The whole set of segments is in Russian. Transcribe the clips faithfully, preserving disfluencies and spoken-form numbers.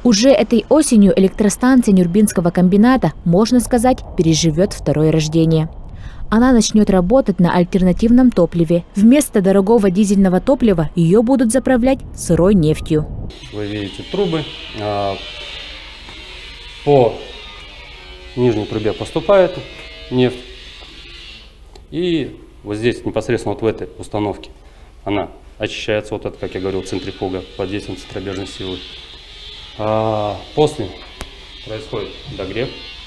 Уже этой осенью электростанция Нюрбинского комбината, можно сказать, переживет второе рождение. Она начнет работать на альтернативном топливе. Вместо дорогого дизельного топлива ее будут заправлять сырой нефтью. Вы видите трубы. По нижней трубе поступает нефть. И вот здесь непосредственно вот в этой установке она очищается, вот это, как я говорил, центрифуга под действием центробежной силы. А после происходит догрев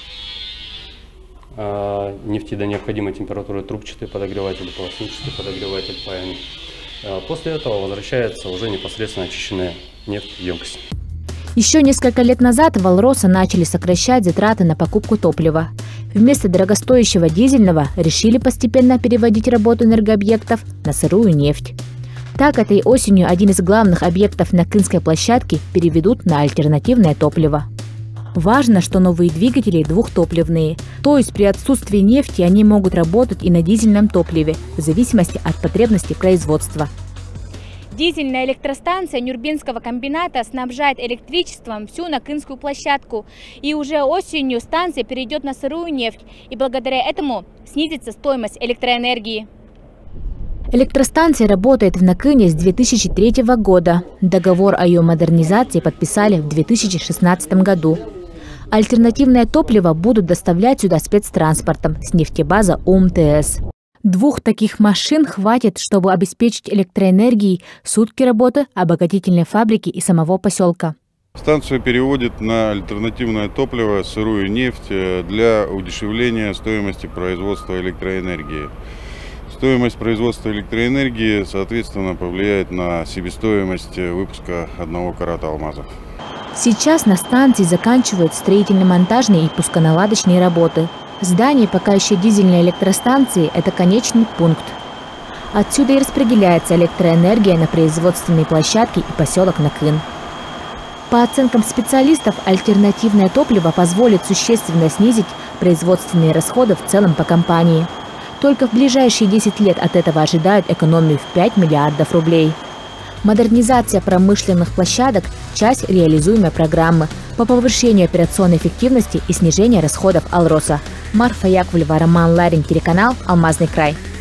а, нефти до необходимой температуры, трубчатый подогреватель, полосничатый подогреватель паями. А после этого возвращается уже непосредственно очищенная нефть в емкость. Еще несколько лет назад в Алроса начали сокращать затраты на покупку топлива. Вместо дорогостоящего дизельного решили постепенно переводить работу энергообъектов на сырую нефть. Так, этой осенью один из главных объектов на Кынской площадке переведут на альтернативное топливо. Важно, что новые двигатели двухтопливные, то есть при отсутствии нефти они могут работать и на дизельном топливе, в зависимости от потребностей производства. Дизельная электростанция Нюрбинского комбината снабжает электричеством всю Накынскую площадку. И уже осенью станция перейдет на сырую нефть, и благодаря этому снизится стоимость электроэнергии. Электростанция работает в Накыне с две тысячи третьего года. Договор о ее модернизации подписали в две тысячи шестнадцатом году. Альтернативное топливо будут доставлять сюда спецтранспортом с нефтебаза УМТС. Двух таких машин хватит, чтобы обеспечить электроэнергией сутки работы обогатительной фабрики и самого поселка. Станцию переводит на альтернативное топливо, сырую нефть, для удешевления стоимости производства электроэнергии. Стоимость производства электроэнергии, соответственно, повлияет на себестоимость выпуска одного карата алмазов. Сейчас на станции заканчивают строительно-монтажные и пусконаладочные работы. Здание пока еще дизельной электростанции – это конечный пункт. Отсюда и распределяется электроэнергия на производственные площадки и поселок Накын. По оценкам специалистов, альтернативное топливо позволит существенно снизить производственные расходы в целом по компании. Только в ближайшие десять лет от этого ожидают экономию в пять миллиардов рублей. Модернизация промышленных площадок – часть реализуемой программы по повышению операционной эффективности и снижению расходов Алроса. Марфа Яковлева, Роман Ларин, телеканал «Алмазный край».